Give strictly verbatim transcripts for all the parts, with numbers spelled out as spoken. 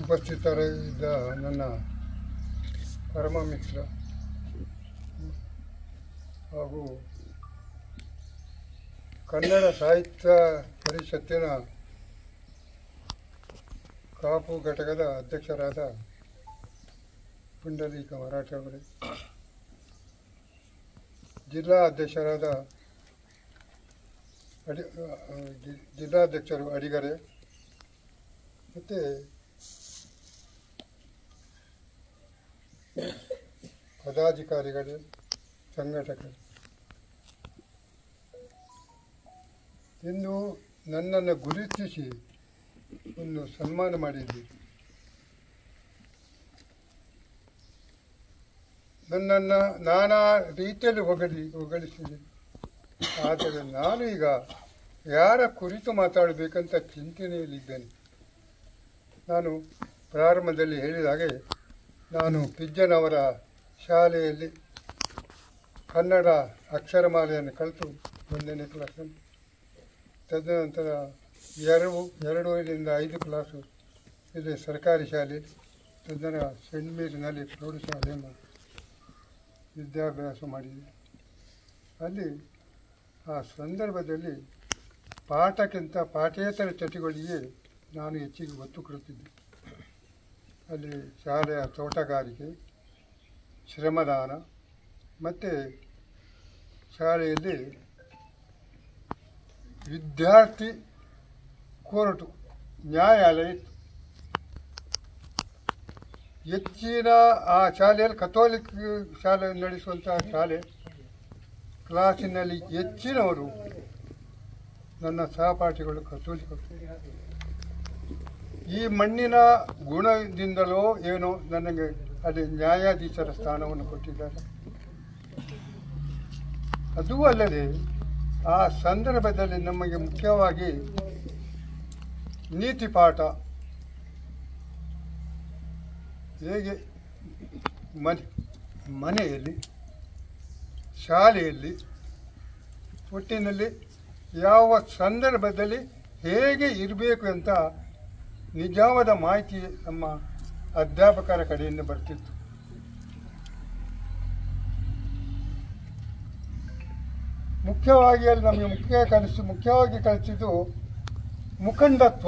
ಉಪಸ್ಥಿತರಿದ್ದ ನನ್ನ ಪರಮ ಮಿತ್ರ ಹಾಗೂ ಕನ್ನಡ ಸಾಹಿತ್ಯ ಪರಿಷತ್ತಿನ ಕಾಪು ಘಟಕದ ಅಧ್ಯಕ್ಷರಾದ ಪುಂಡಲೀಕ ಮರಾಠೆ ಅವರೇ, ಜಿಲ್ಲಾ ಅಧ್ಯಕ್ಷರಾದ ಅಡಿ ಜಿಲ್ಲಾಧ್ಯಕ್ಷರು ಅಡಿಗರೆ ಮತ್ತು ಪದಾಧಿಕಾರಿಗಳು, ಸಂಘಟಕರು, ಇಂದು ನನ್ನನ್ನು ಗುರುತಿಸಿ ಒಂದು ಸನ್ಮಾನ ಮಾಡಿದ್ದೀರಿ. ನನ್ನನ್ನು ನಾನಾ ರೀತಿಯಲ್ಲಿ ಹೊಗಳಿ ಹೊಗಳಿಸಿದೆ. ಆದರೆ ನಾನು ಈಗ ಯಾರ ಕುರಿತು ಮಾತಾಡಬೇಕಂತ ಚಿಂತನೆಯಲ್ಲಿದ್ದೇನೆ. ನಾನು ಪ್ರಾರಂಭದಲ್ಲಿ ಹೇಳಿದ ಹಾಗೆ ನಾನು ಪಿಜ್ಜನವರ ಶಾಲೆಯಲ್ಲಿ ಕನ್ನಡ ಅಕ್ಷರಮಾಲೆಯನ್ನು ಕಲಿತು ಒಂದನೇ ಕ್ಲಾಸನ್ನು, ತದನಂತರ ಎರಡು ಎರಡೂವರೆಯಿಂದ ಐದು ಕ್ಲಾಸು ಇಲ್ಲಿ ಸರ್ಕಾರಿ ಶಾಲೆಯಲ್ಲಿ, ತದನಂತರ ಸೆಂಟ್ ಮೇರಿನಲ್ಲಿ ಪ್ರೌಢಶಾಲೆಯನ್ನು ವಿದ್ಯಾಭ್ಯಾಸ ಮಾಡಿದೆ. ಅಲ್ಲಿ ಆ ಸಂದರ್ಭದಲ್ಲಿ ಪಾಠಕ್ಕಿಂತ ಪಾಠೇತರ ಚಟುವಟಿಕೆಗೆ ನಾನು ಹೆಚ್ಚಿಗೆ ಒತ್ತು ಕೊಡುತ್ತಿದ್ದೆ. ಅಲ್ಲಿ ಶಾಲೆಯ ತೋಟಗಾರಿಕೆ, ಶ್ರಮದಾನ ಮತ್ತು ಶಾಲೆಯಲ್ಲಿ ವಿದ್ಯಾರ್ಥಿ ಕೋರ್ಟು, ನ್ಯಾಯಾಲಯ ಇತ್ತು. ಹೆಚ್ಚಿನ ಆ ಶಾಲೆಯಲ್ಲಿ ಕಥೋಲಿಕ್ ಶಾಲೆ ನಡೆಸುವಂತಹ ಶಾಲೆ. ಕ್ಲಾಸಿನಲ್ಲಿ ಹೆಚ್ಚಿನವರು ನನ್ನ ಸಹಪಾಠಿಗಳು ಕಥೋಲಿಕರು. ಈ ಮಣ್ಣಿನ ಗುಣದಿಂದಲೋ ಏನೋ ನನಗೆ ಅಲ್ಲಿ ನ್ಯಾಯಾಧೀಶರ ಸ್ಥಾನವನ್ನು ಕೊಟ್ಟಿದ್ದಾರೆ. ಅದೂ ಅಲ್ಲದೆ ಆ ಸಂದರ್ಭದಲ್ಲಿ ನಮಗೆ ಮುಖ್ಯವಾಗಿ ನೀತಿ ಪಾಠ, ಹೇಗೆ ಮನೆ ಮನೆಯಲ್ಲಿ, ಶಾಲೆಯಲ್ಲಿ, ಒಟ್ಟಿನಲ್ಲಿ ಯಾವ ಸಂದರ್ಭದಲ್ಲಿ ಹೇಗೆ ಇರಬೇಕು ಅಂತ ನಿಜವಾದ ಮಾಹಿತಿ ನಮ್ಮ ಅಧ್ಯಾಪಕರ ಕಡೆಯಿಂದ ಬರ್ತಿತ್ತು. ಮುಖ್ಯವಾಗಿ ಅಲ್ಲಿ ನಮಗೆ ಮುಖ್ಯ ಕಲಿಸಿ ಮುಖ್ಯವಾಗಿ ಕಲಿಸಿದ್ದು ಮುಖಂಡತ್ವ.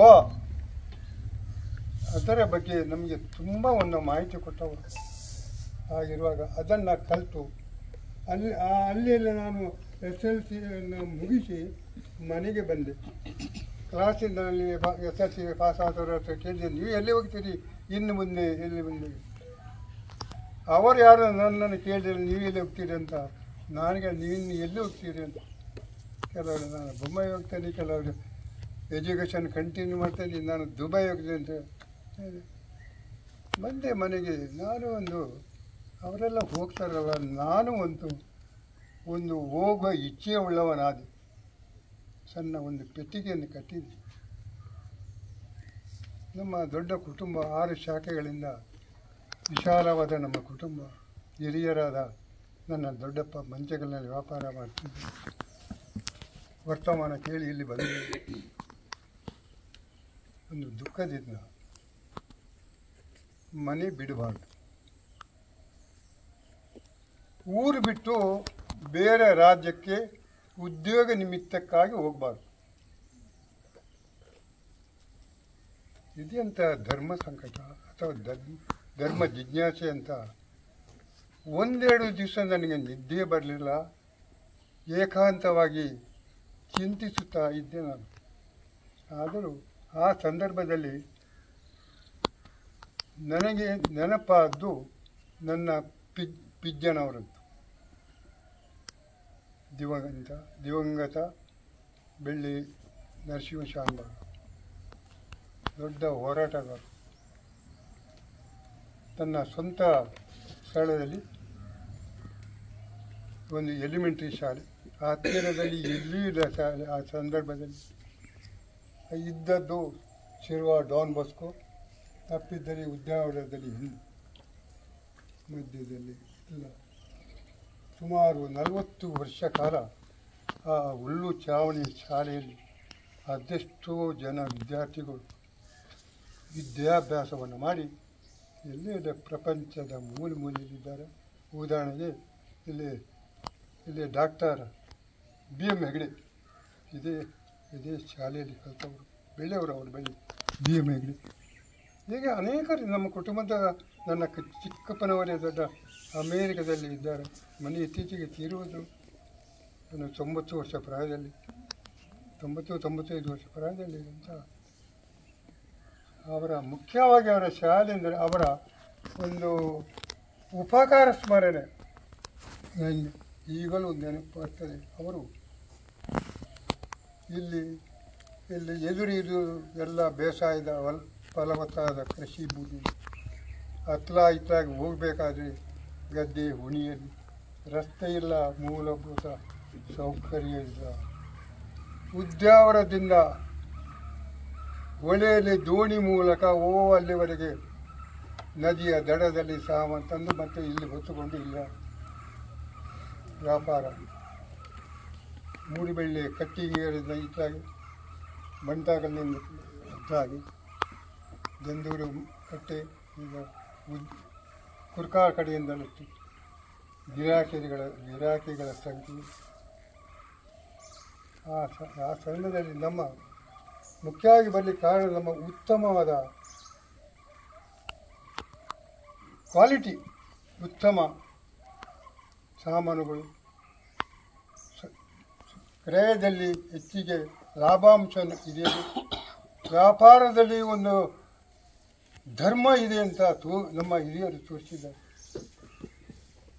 ಅದರ ಬಗ್ಗೆ ನಮಗೆ ತುಂಬ ಒಂದು ಮಾಹಿತಿ ಕೊಟ್ಟವರು. ಹಾಗಿರುವಾಗ ಅದನ್ನು ಕಲಿತು ಅಲ್ಲಿ ಅಲ್ಲಿಯಲ್ಲಿ ನಾನು ಎಸ್ ಎಲ್ ಸಿಯನ್ನು ಮುಗಿಸಿ ಮನೆಗೆ ಬಂದೆ. ಕ್ಲಾಸಿನಲ್ಲಿ ಎಸ್ ಎಲ್ ಸಿ ಪಾಸ್ ಆದವರ ಹತ್ರ ಕೇಳಿದೆ, ನೀವು ಎಲ್ಲಿ ಹೋಗ್ತೀರಿ ಇನ್ನು ಮುಂದೆ, ಎಲ್ಲಿ ಮುಂದೆ? ಅವರು ಯಾರು ನನ್ನನ್ನು ಕೇಳಿದರೆ ನೀವು ಎಲ್ಲಿ ಹೋಗ್ತೀರಿ ಅಂತ. ನನಗೆ ನೀನು ಎಲ್ಲಿ ಹೋಗ್ತೀರಿ ಅಂತ. ಕೆಲವರು ನಾನು ಬೊಂಬೈ ಹೋಗ್ತೇನೆ, ಕೆಲವರು ಎಜುಕೇಷನ್ ಕಂಟಿನ್ಯೂ ಮಾಡ್ತೇನೆ, ನಾನು ದುಬೈ ಹೋಗ್ತೇನೆ ಅಂತ ಬಂದೆ ಮನೆಗೆ. ನಾನು ಒಂದು ಅವರೆಲ್ಲ ಹೋಗ್ತಾರಲ್ಲ, ನಾನು ಒಂದು ಒಂದು ಹೋಗುವ ಇಚ್ಛೆ ಉಳ್ಳವನಾದೆ. ಸಣ್ಣ ಒಂದು ಪೆಟ್ಟಿಗೆಯನ್ನು ಕಟ್ಟಿದೆ. ನಮ್ಮ ದೊಡ್ಡ ಕುಟುಂಬ, ಆರು ಶಾಖೆಗಳಿಂದ ವಿಶಾಲವಾದ ನಮ್ಮ ಕುಟುಂಬ. ಹಿರಿಯರಾದ ನನ್ನ ದೊಡ್ಡಪ್ಪ ಮಂಚಗಲ್ಲಿನಲ್ಲಿ ವ್ಯಾಪಾರ ಮಾಡ್ತಿದ್ದೆ. ವರ್ತಮಾನ ಕೇಳಿ ಇಲ್ಲಿ ಬಂದೆ. ಒಂದು ದುಃಖದಿಂದ ಮನೆ ಬಿಡಬಾರ್ದು, ಊರು ಬಿಟ್ಟು ಬೇರೆ ರಾಜ್ಯಕ್ಕೆ ಉದ್ಯೋಗ ನಿಮಿತ್ತಕ್ಕಾಗಿ ಹೋಗಬಾರ್ದು. ಇದೆಂಥ ಧರ್ಮ ಸಂಕಟ ಅಥವಾ ಧರ್ಮ ಧರ್ಮ ಜಿಜ್ಞಾಸೆ ಅಂತ. ಒಂದೆರಡು ದಿವಸ ನನಗೆ ನಿದ್ದೆ ಬರಲಿಲ್ಲ. ಏಕಾಂತವಾಗಿ ಚಿಂತಿಸುತ್ತಾ ಇದ್ದೆ ನಾನು. ಆದರೂ ಆ ಸಂದರ್ಭದಲ್ಲಿ ನನಗೆ ನೆನಪಾದ್ದು ನನ್ನ ಪಿಜ್ ಪಿಜ್ಜನವರದ್ದು. ದಿವಂಗತ ದಿವಂಗತ ಬೆಳ್ಳಿ ನರಸಿಂಹ ಶಾನ್ಭಾಗ, ದೊಡ್ಡ ಹೋರಾಟಗಾರ. ತನ್ನ ಸ್ವಂತ ಸ್ಥಳದಲ್ಲಿ ಒಂದು ಎಲಿಮೆಂಟ್ರಿ ಶಾಲೆ, ಆ ಹತ್ತಿರದಲ್ಲಿ ಎಲ್ಲೂ ಇಲ್ಲ ಶಾಲೆ. ಆ ಸಂದರ್ಭದಲ್ಲಿ ಇದ್ದದ್ದು ಶಿರ್ವ ಡಾನ್ ಬಾಸ್ಕೋ, ತಪ್ಪಿದ್ದಲ್ಲಿ ಉದ್ಯಾನವನದಲ್ಲಿ ಹಿಂದೆ ಮಧ್ಯದಲ್ಲಿ ಇಲ್ಲ. ಸುಮಾರು ನಲವತ್ತು ವರ್ಷ ಕಾಲ ಆ ಹುಲ್ಲು ಚಾವಣಿ ಶಾಲೆಯಲ್ಲಿ ಅದೆಷ್ಟೋ ಜನ ವಿದ್ಯಾರ್ಥಿಗಳು ವಿದ್ಯಾಭ್ಯಾಸವನ್ನು ಮಾಡಿ ಎಲ್ಲೆಡೆ ಪ್ರಪಂಚದ ಮೂಲೆ ಮೂಲೆಯಲ್ಲಿದ್ದಾರೆ. ಉದಾಹರಣೆಗೆ ಇಲ್ಲಿ ಇಲ್ಲಿ ಡಾಕ್ಟರ್ ಬಿ ಎಮ್ ಹೆಗಡೆ ಇದೇ ಇದೇ ಶಾಲೆಯಲ್ಲಿ ಕಲಿತವರು, ಬೆಳೆಯವರು ಅವರು ಬೆಳೆ ಬಿ ಎಮ್ ಹೆಗಡೆ. ಹೀಗೆ ಅನೇಕರು ನಮ್ಮ ಕುಟುಂಬದ ನನ್ನ ಕ ಚಿಕ್ಕಪ್ಪನವರೇ ದೊಡ್ಡ ಅಮೇರಿಕದಲ್ಲಿ ಇದ್ದಾರೆ. ಮನೆ ಇತ್ತೀಚೆಗೆ ತೀರುವುದು ನಾನು ತೊಂಬತ್ತು ವರ್ಷ ಪ್ರಾಯದಲ್ಲಿ ತೊಂಬತ್ತು ತೊಂಬತ್ತೈದು ವರ್ಷ ಪ್ರಾಯದಲ್ಲಿ ಅಂತ. ಅವರ ಮುಖ್ಯವಾಗಿ ಅವರ ಶಾಲೆ ಅಂದರೆ ಅವರ ಒಂದು ಉಪಕಾರ ಸ್ಮರಣೆ ನನಗೆ ಈಗಲೂ ನೆನಪಾಗ್ತದೆ. ಅವರು ಇಲ್ಲಿ ಇಲ್ಲಿ ಎದುರಿದು ಎಲ್ಲ ಬೇಸಾಯದ ವಲ್ ಫಲವತ್ತಾದ ಕೃಷಿ ಭೂಮಿ, ಹತ್ಲ ಇತ್ತಲಾಗಿ ಹೋಗಬೇಕಾದ್ರೆ ಗದ್ದೆ ಹುಣಿಯಲ್ಲಿ, ರಸ್ತೆ ಇಲ್ಲ, ಮೂಲಭೂತ ಸೌಕರ್ಯ ಇಲ್ಲ. ಉದ್ಯಾವರದಿಂದ ಹೊಳೆಯಲ್ಲಿ ದೋಣಿ ಮೂಲಕ ಓ ಅಲ್ಲಿವರೆಗೆ ನದಿಯ ದಡದಲ್ಲಿ ಸಾಮಾನು ತಂದು ಮತ್ತೆ ಇಲ್ಲಿ ಹೊತ್ತುಕೊಂಡು ಇಲ್ಲ ವ್ಯಾಪಾರ. ಮೂಡಿಬೆಳ್ಳಿ ಕಟ್ಟಿಗೆಗಳಿಂದ ಇತ್ತಾಗಿ, ಬಂಟಾಗಲ್ಲಿಂದ ಇತ್ತಾಗಿ, ಜಂದೂರು ಕಟ್ಟೆ, ಈಗ ಕುರ್ಕಾರ್ ಕಡೆಯಿಂದಲೂ ಗಿರಾಕಿಗಳ ಗಿರಾಕಿಗಳ ಸಂಖ್ಯೆ. ಆ ಆ ಸಮಯದಲ್ಲಿ ನಮ್ಮ ಮುಖ್ಯವಾಗಿ ಬರಲಿಕ್ಕೆ ಕಾರಣ ನಮ್ಮ ಉತ್ತಮವಾದ ಕ್ವಾಲಿಟಿ, ಉತ್ತಮ ಸಾಮಾನುಗಳು, ಕ್ರಯದಲ್ಲಿ ಹೆಚ್ಚಿಗೆ ಲಾಭಾಂಶ ಇದೆ, ವ್ಯಾಪಾರದಲ್ಲಿ ಒಂದು ಧರ್ಮ ಇದೆ ಅಂತ ತೋ ನಮ್ಮ ಹಿರಿಯರು ತೋರಿಸಿದ್ದಾರೆ.